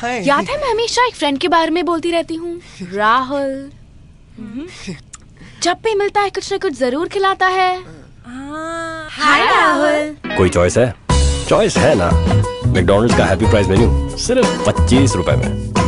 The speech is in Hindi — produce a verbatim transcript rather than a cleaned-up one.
याद है मैं हमेशा एक फ्रेंड के बारे में बोलती रहती हूँ, राहुल। जब भी मिलता है कुछ न कुछ जरूर खिलाता है। हाय राहुल। कोई चॉइस है? चॉइस है ना, मैकडॉनल्ड्स का हैप्पी प्राइस मेन्यू सिर्फ पच्चीस रुपए में।